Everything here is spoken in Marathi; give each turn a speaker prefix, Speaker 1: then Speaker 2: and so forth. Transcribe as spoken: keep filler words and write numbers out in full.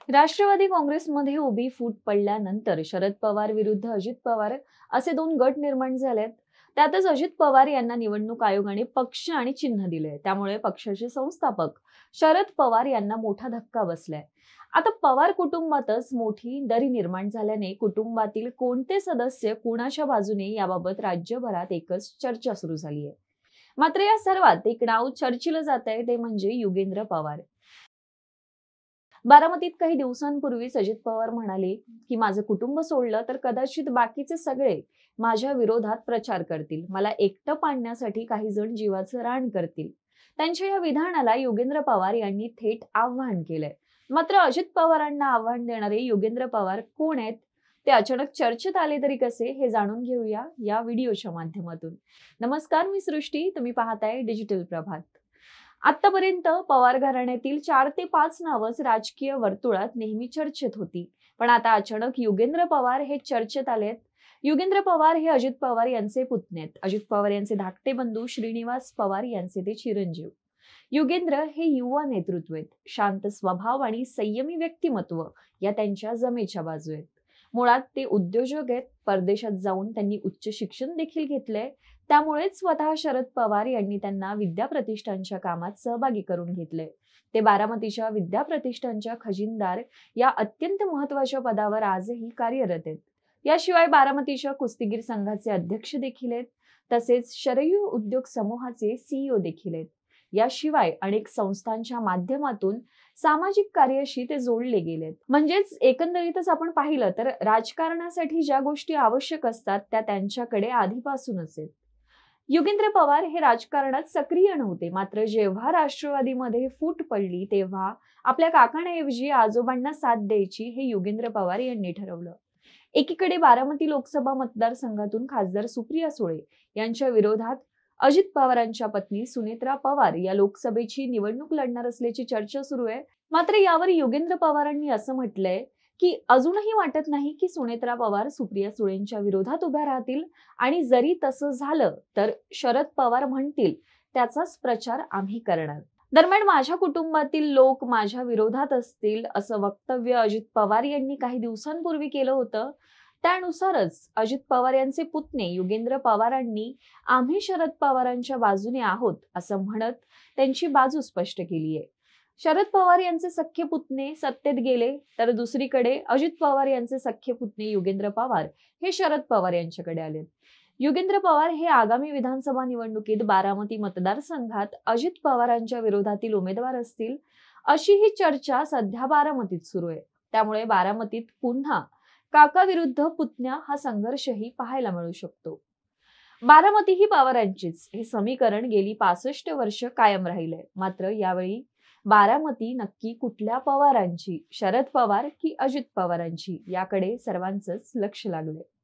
Speaker 1: राष्ट्रवादी काँग्रेसमध्ये उभी फूट पडल्यानंतर शरद पवार विरुद्ध अजित पवार असे दोन गट निर्माण झालेत. त्यातच अजित पवार यांना निवडणूक आयोगाने पक्ष आणि चिन्ह दिले. त्यामुळे पक्षाचे संस्थापक शरद पवार यांना मोठा धक्का बसलाय. आता पवार कुटुंबातच मोठी दरी निर्माण झाल्याने कुटुंबातील कोणते सदस्य कुणाच्या बाजूने याबाबत राज्यभरात एकच चर्चा सुरू झाली आहे. मात्र या सर्वात एक नाव चर्चिलं जात आहे, ते म्हणजे युगेंद्र पवार. बारामतीत काही दिवसांपूर्वीच अजित पवार म्हणाले की माझं कुटुंब सोडलं तर कदाचित बाकीचे सगळे माझ्या विरोधात प्रचार करतील, मला एकटं पाडण्यासाठी काही जण जीवाचं रान करतील. त्यांच्या या विधानाला योगेंद्र पवार यांनी थेट आव्हान केलंय. मात्र अजित पवारांना आव्हान देणारे योगेंद्र पवार कोण आहेत, ते अचानक चर्चेत आले तरी कसे, हे जाणून घेऊया या व्हिडिओच्या माध्यमातून. नमस्कार, मी सृष्टी, तुम्ही पाहताय डिजिटल प्रभात. आतापर्यंत पवार घराण्यातील चार ते पाच नावच राजकीय वर्तुळात नेहमी चर्चेत होती, पण आता अचानक युगेंद्र पवार हे चर्चेत आलेत. युगेंद्र पवार हे अजित पवार यांचे पुतणे आहेत. अजित पवार यांचे धाकटे बंधू श्रीनिवास पवार यांचे ते चिरंजीव. युगेंद्र हे युवा नेतृत्व आहेत. शांत स्वभाव आणि संयमी व्यक्तिमत्व या त्यांच्या जमेच्या बाजू आहेत. मुळात ते उद्योजक आहेत. परदेशात जाऊन त्यांनी उच्च शिक्षण देखील घेतलंय. त्यामुळेच स्वतः शरद पवार यांनी त्यांना विद्याप्रतिष्ठानच्या कामात सहभागी करून घेतले. ते बारामतीच्या विद्याप्रतिष्ठानच्या खजिनदार या अत्यंत महत्त्वाच्या पदावर आजही कार्यरत आहेत. याशिवाय बारामतीच्या कुस्तीगीर संघाचे अध्यक्ष देखील आहेत. तसेच शरयू उद्योग समूहाचे सीईओ देखील आहेत. याशिवाय अनेक संस्थांच्या माध्यमातून सामाजिक कार्याशी ते जोडले गेलेत. म्हणजेच एकंदरीतच आपण पाहिलं तर राजकारणासाठी ज्या गोष्टी आवश्यक असतात त्या त्यांच्याकडे आधीपासूनच आहेत. युगेंद्र पवार हे राजकारणात सक्रिय नव्हते, मात्र जेव्हा राष्ट्रवादीमध्ये फूट पडली तेव्हा आपल्या काकांऐवजी आजोबांना साथ द्यायची हे युगेंद्र पवार यांनी ठरवलं. एकीकडे बारामती लोकसभा मतदारसंघातून खासदार सुप्रिया सुळे यांच्या विरोधात अजित पवारांच्या पत्नी सुनेत्रा पवार या लोकसभेची निवडणूक लढणार असल्याची चर्चा सुरू आहे. मात्र यावर युगेंद्र पवारांनी असं म्हटलंय की अजूनही वाटत नाही की सुनेत्रा पवार सुप्रिया सुळेंच्या विरोधात उभ्या राहतील आणि जरी तसं झालं तर शरद पवार म्हणतील त्याचाच प्रचार आम्ही करणार. दरम्यान माझ्या कुटुंबातील लोक माझ्या विरोधात असतील असं वक्तव्य अजित पवार यांनी काही दिवसांपूर्वी केलं होतं. त्यानुसारच अजित पवार यांचे पुतणे युगेंद्र पवारांनी आम्ही शरद पवारांच्या बाजूने आहोत असं म्हणत त्यांची बाजू स्पष्ट केली आहे. शरद पवार यांचे सख्खे पुतणे सत्तेत गेले तर दुसरीकडे अजित पवार यांचे सख्खे पुतणे युगेंद्र पवार हे शरद पवार यांच्याकडे आले. युगेंद्र पवार हे आगामी विधानसभा निवडणुकीत बारामती मतदारसंघात अजित पवारांच्या विरोधातील उमेदवार असतील अशी ही चर्चा सध्या बारामतीत सुरू आहे. त्यामुळे बारामतीत पुन्हा काका विरुद्ध पुतण्या हा संघर्षही पाहायला मिळू शकतो. बारामती ही पवारांचीच हे समीकरण गेली पासष्ट वर्ष कायम राहिलंय. मात्र यावेळी बारामती नक्की कुठल्या पवारांची, शरद पवार की अजित पवारांची, याकडे सर्वांचंच लक्ष लागलंय.